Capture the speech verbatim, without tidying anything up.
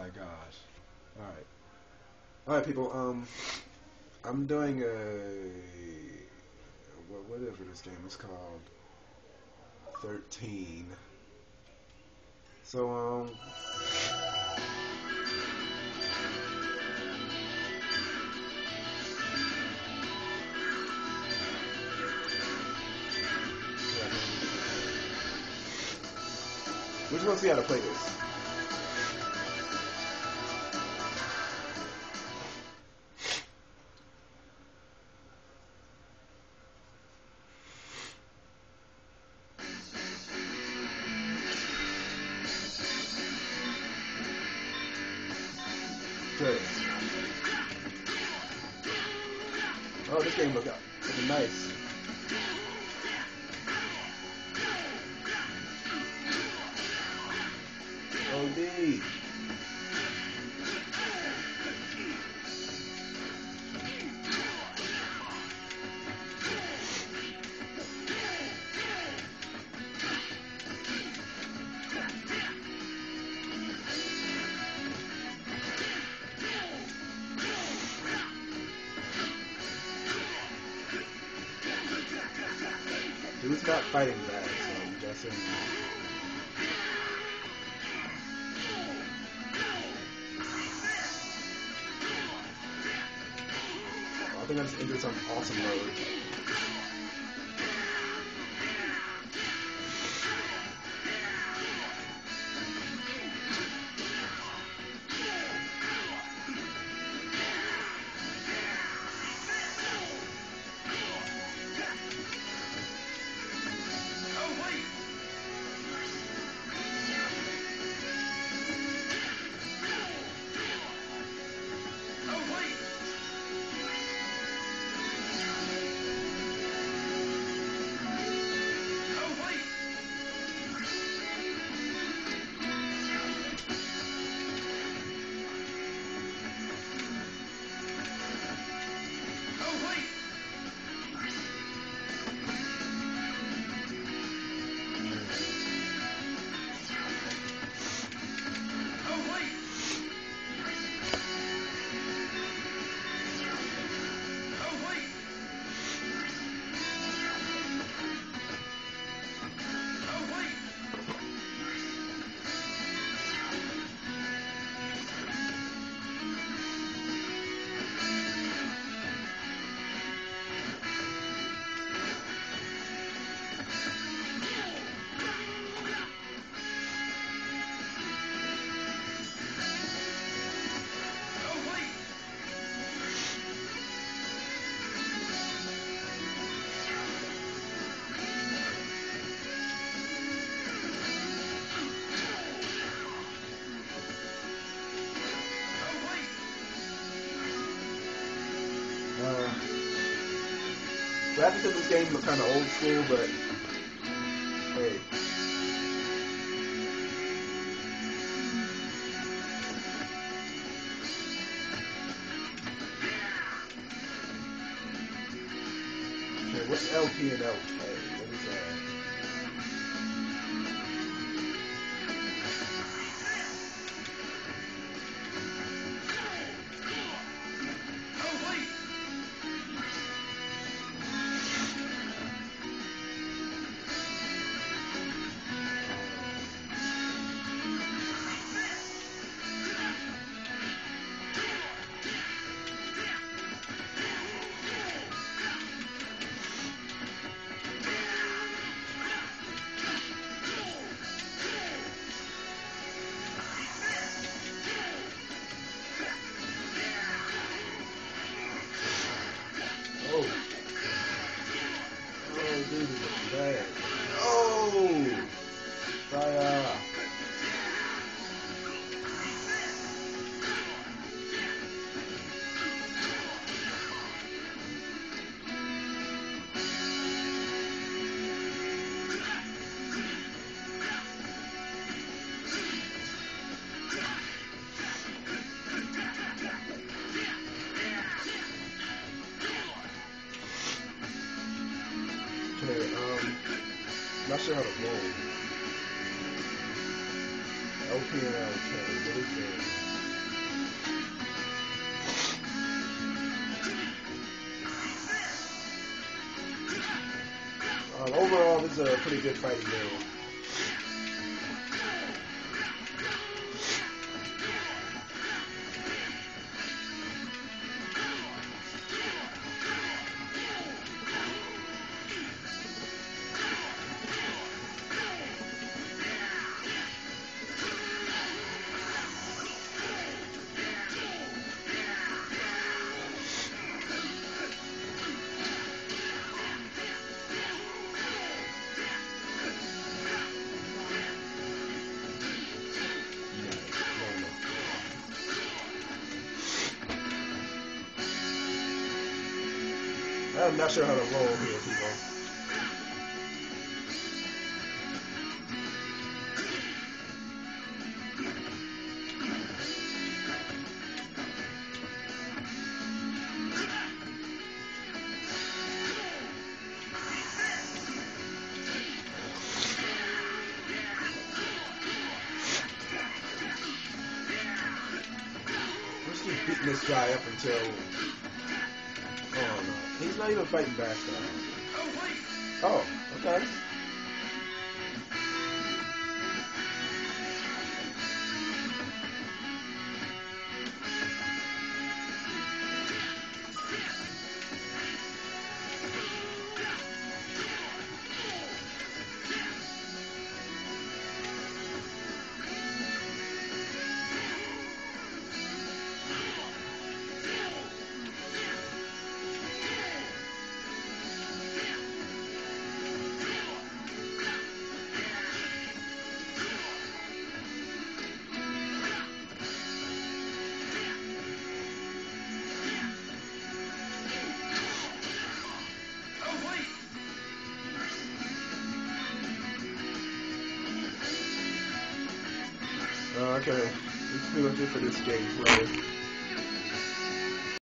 my gosh. Alright. Alright, people. Um, I'm doing a... What, whatever this game is called. thirteen. So, um... we just want to see how to play this. Good. Oh, this game look looking nice. O D. Dude's not fighting back, so I'm guessing. Oh, I think I just entered some awesome mode. Uh, graphics of this game look kind of old school, but hey. Okay, what's L P and L K? What is that? Oh. Oh, dude, this is bad. Oh! Fire! Okay, um, not sure how to roll. L P and L K, what is it? overall, this is a pretty good fighting game. I'm not sure how to roll here, people. Let's keep beating this guy up until... Oh, no. He's not even fighting back, though. Oh, okay. Okay, let's do it for this gameplay.